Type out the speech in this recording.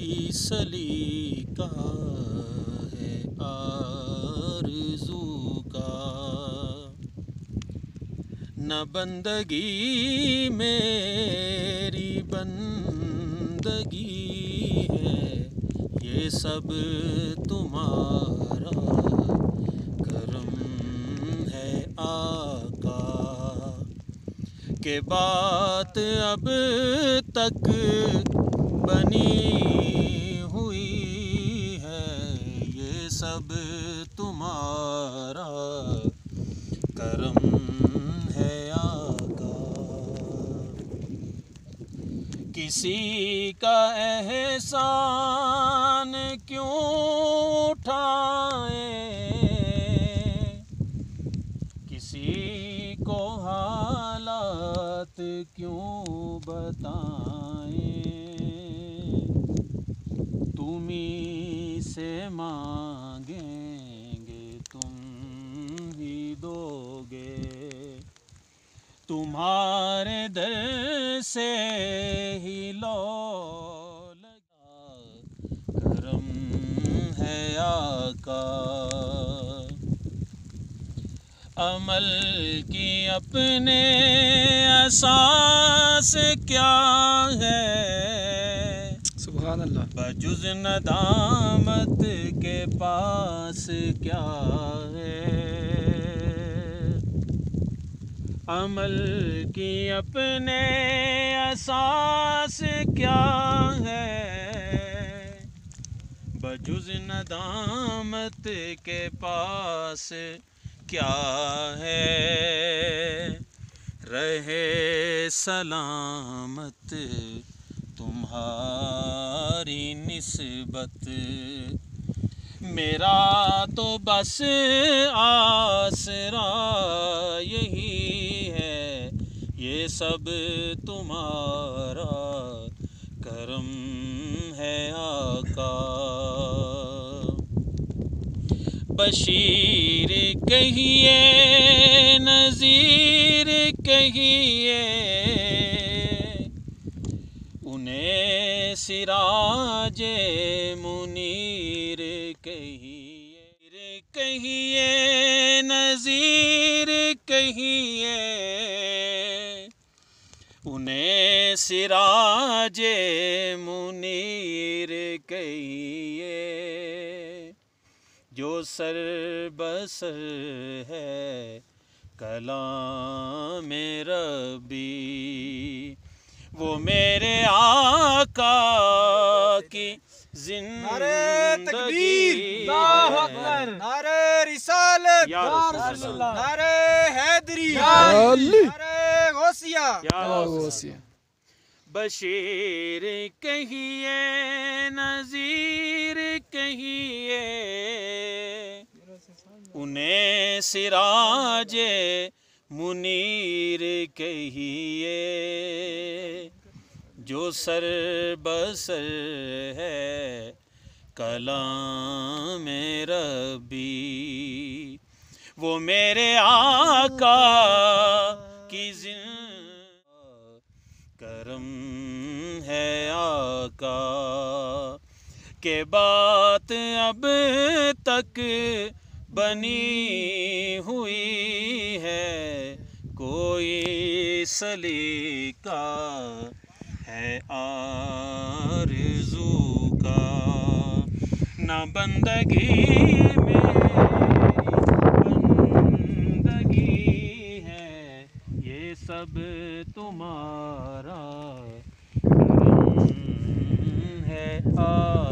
کوئی سلیقہ ہے آرزو کا، نہ بندگی میری بندگی ہے، یہ سب تمہارا کرم ہے آقا، کہ بات اب تک بنی ہوئی ہے، یہ سب تمہارا کرم ہے آقا۔ کسی کا احسان کیوں اٹھائیں، کسی کو حالات کیوں بتائیں، تمہیں سے مانگیں گے تم ہی دو گے، تمہارے در سے ہی لو لگا کرم ہے آقا۔ عمل کی اپنے اساس کیا ہے، سبحان اللہ، بجز ندامت کے پاس کیا ہے، عمل کی اپنے اساس کیا ہے، بجز ندامت کے پاس کیا ہے، رہے سلامت تمہاری نسبت، میرا تو بس آسرا یہی ہے، یہ سب تمہارا کرم ہے آقا۔ بشیر کہیے نذیر کہیے، انہیں سراج منیر کہیے نذیر کہیے، انہیں سراج منیر کہیے، جو سر بسر ہے کلام ربی، وہ میرے آقا کی زندگی ہے، نعرہ رسالت، یا رسول اللہ، نعرہ حیدری، نعرہ غوثیہ۔ بشیر کہیے نذیر کہیے، انہیں سراج منیر کہیے، جو سر بسر ہے کلام ربی، وہ میرے آقا کی کرم ہے آقا، کہ بات اب تک بنی ہوئی ہے، کوئی سلیقہ ہے آرزو کا، نہ بندگی میری بندگی ہے، یہ سب تمہارا کرم ہے